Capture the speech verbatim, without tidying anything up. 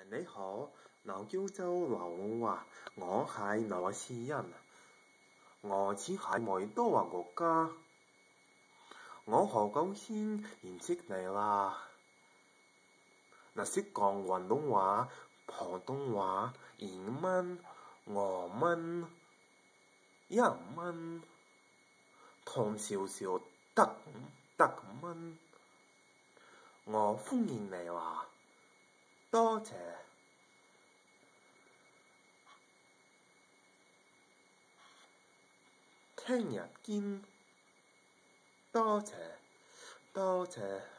你好，我叫做劉華，我係俄羅斯人，我住喺摩多瓦國家，我好高興認識你啦。我識講廣東話、普通話、英文、俄文、日文同少少德德文，我歡迎你啦，多謝。聽日見，多謝，多謝。